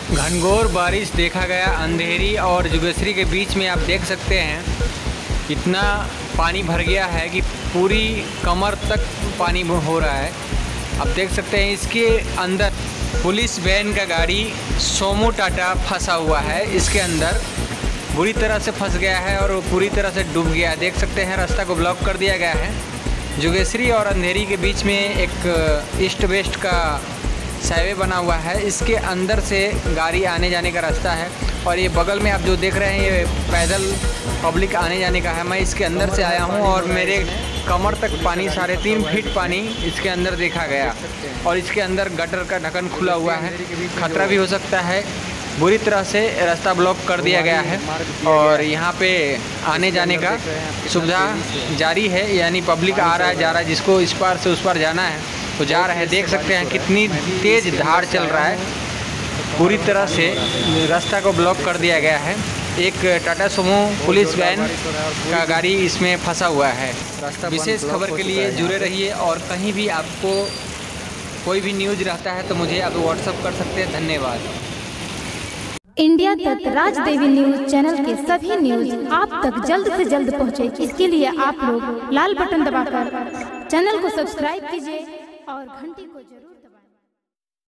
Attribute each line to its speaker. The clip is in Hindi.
Speaker 1: घनघोर बारिश देखा गया अंधेरी और जुगेश्वरी के बीच में। आप देख सकते हैं इतना पानी भर गया है कि पूरी कमर तक पानी हो रहा है। आप देख सकते हैं इसके अंदर पुलिस वैन का गाड़ी सोमो टाटा फंसा हुआ है। इसके अंदर बुरी तरह से फंस गया है और वो पूरी तरह से डूब गया है। देख सकते हैं रास्ता को ब्लॉक कर दिया गया है। जुगेश्वरी और अंधेरी के बीच में एक ईस्ट वेस्ट का साइवे बना हुआ है। इसके अंदर से गाड़ी आने जाने का रास्ता है और ये बगल में आप जो देख रहे हैं ये पैदल पब्लिक आने जाने का है। मैं इसके अंदर से आया हूँ और मेरे कमर तक पानी 3.5 फीट पानी इसके अंदर देखा गया और इसके अंदर गटर का ढक्कन खुला हुआ है। खतरा भी हो सकता है। बुरी तरह से रास्ता ब्लॉक कर दिया गया है और यहाँ पे आने जाने का सुविधा जारी है, यानी पब्लिक आ रहा है जा रहा है, जिसको इस पार से उस पार जाना है तो जा रहे हैं। देख सकते हैं कितनी तेज़ धार चल रहा है। पूरी तरह से रास्ता को ब्लॉक कर दिया गया है। एक टाटा सुमो पुलिस वैन का गाड़ी इसमें फंसा हुआ है। विशेष खबर के लिए जुड़े रहिए और कहीं भी आपको कोई भी न्यूज़ रहता है तो मुझे आप व्हाट्सअप कर सकते हैं। धन्यवाद।
Speaker 2: इंडिया तक राज देवी न्यूज चैनल के सभी न्यूज आप तक जल्द से जल्द पहुंचे, इसके लिए आप लोग लाल बटन दबाकर चैनल को सब्सक्राइब कीजिए और घंटी को जरूर